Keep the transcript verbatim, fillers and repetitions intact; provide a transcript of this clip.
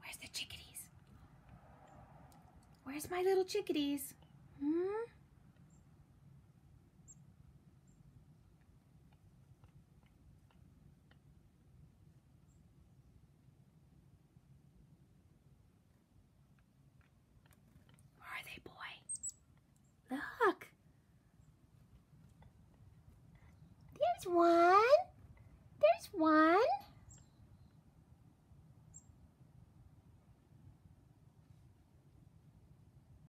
Where's the chickadees? Where's my little chickadees? Hmm? Where are they, boy? Look. There's one. There's one.